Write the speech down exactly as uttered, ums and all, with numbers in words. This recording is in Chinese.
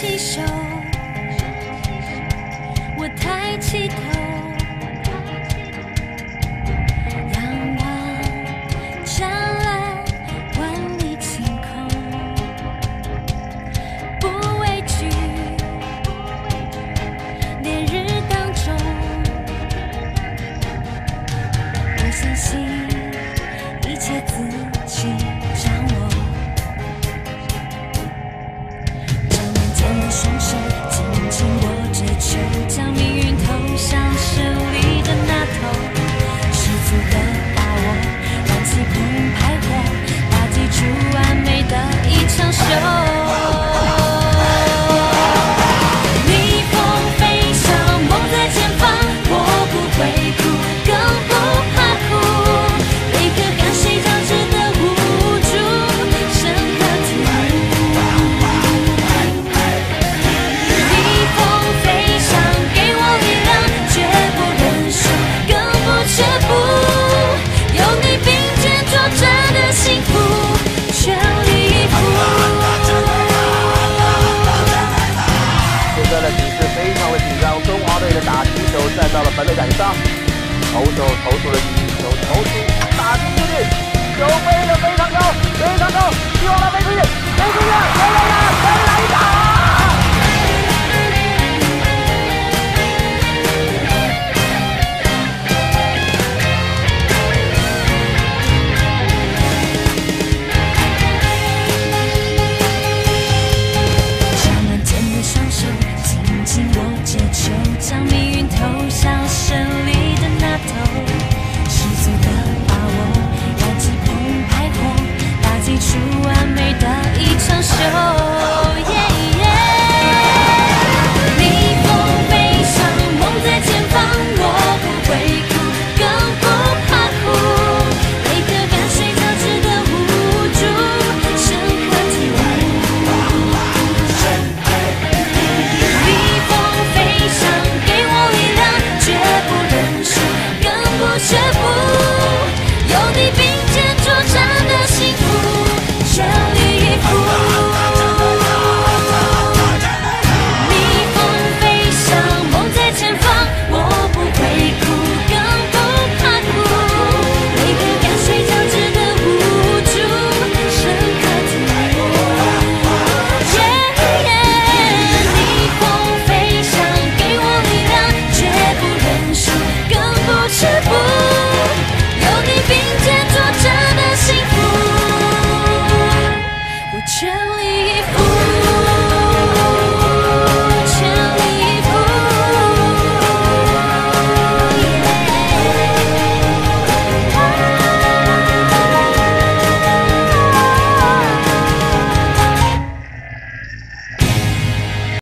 起手，我抬起头，仰望湛蓝万里晴空，不畏惧烈日当中，我相信一切自己掌握。双手紧紧握着球，将命运投向胜利的那头，十足的把握，燃起澎湃火，打击出完美的一场秀。逆风飞翔，梦在前方，我不会哭，更不怕苦，为何看谁将值得无助，深刻体悟。却不有你并肩作战的幸福，全力以赴。 现在的局势非常的紧张，中华队的打击手站到了本垒杆上，投手投出了第一球，投出打进进去，球飞得非常高，非常高，希望他飞出去，飞出去，飞了呀！